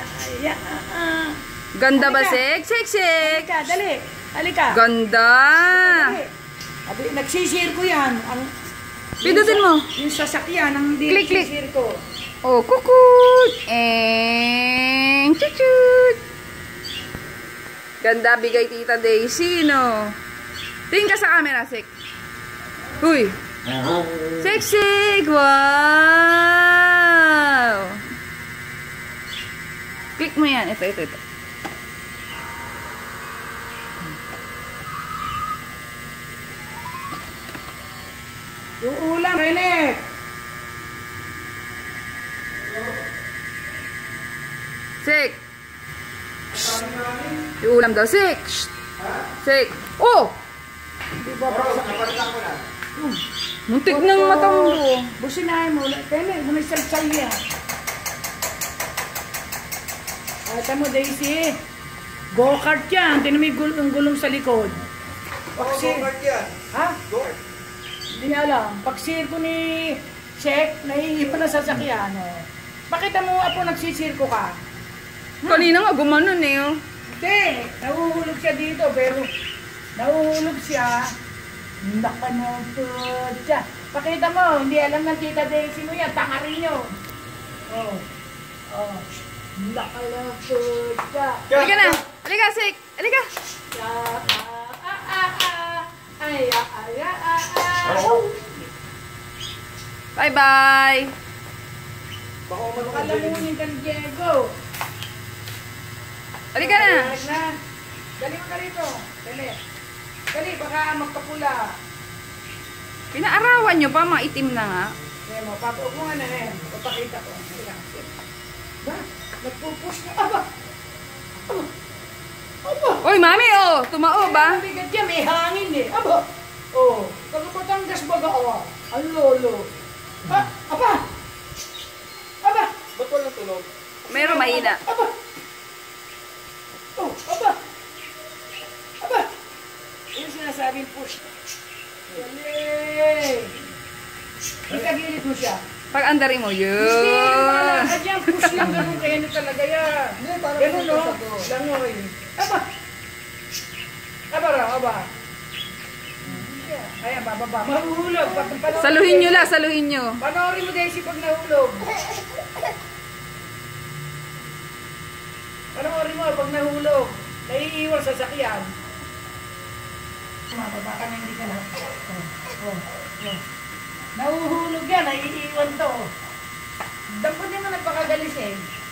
Ganda ba, Sek? Sek, Sek! Halika, dali. Halika. Ganda! Dali. Nagsisir ko yan. Pindutin mo. Yung sasakyan, ang hindi Click, click. nagsisir ko. Oh, kukut! Chuchut! Ganda, bigay Tita Daisy, no? Tingin ka sa camera, Sek. Uy! Sek, Sek! Wow! Click mo yan. Ito. Yung ulam, Renek! Sek! Yung ulam daw, Sek! Sek! Oh! Muntik ng matang mo. Businahin mo. Renek, gumisalsal yan. Ata mo, Daisy. Go-kart yan. Tinan mo yung gulong sa likod. Go-kart yan. Ha? Go-kart. Hindi niya alam. Pag sirko ni Sek, naiipan na sasakyan. Pakita mo, Apo, nagsisirko ka. Kanina nga, gumanon eh. Oh. Hindi. Nahuhulog siya dito, pero nahuhulog siya. Nakanapod siya. Pakita mo, hindi alam ng Tita Daisy mo yan. Tangarin nyo. Oh. Nakalapod siya. Halika na. Halika, Sek. Halika. Bye-bye. Kalamunin ka ni Diego. Halika na. Dali mo ka rito. Dali, baka magpapula. Pinaarawan nyo pa, mga itim na nga. Kaya mo, huwag mo nga na rin. Papakita ko. Ba? Nagpupush na. Aba! Uy, mami, oh. Tumao ba? Kaya mabigat yan, may hangin eh. Aba! Oh, taga Batangas baga, oh. Ang lolo. Aba! Aba! Ba't walang tunog? Meron mahina. Aba! Oh, aba! Yung sinasabing push. Dali! Ikagilid mo siya. Pag andarin mo, Hindi, yun. malakad yan. Push lang ganun. Kaya nyo talaga yan. Ganun, no? Langoy. Aba! Aba. Ayan, bababa. Mahuhulog. Saluhin nyo lang, saluhin nyo. Panoorin mo, Daisy, pag nahulog. Panoorin mo, pag nahulog. Naiiwan sa sakyan. Mababa ka na, hindi ka na. Nahuhulog yan, naiiwan to. Dapat naman nagpakagalis eh.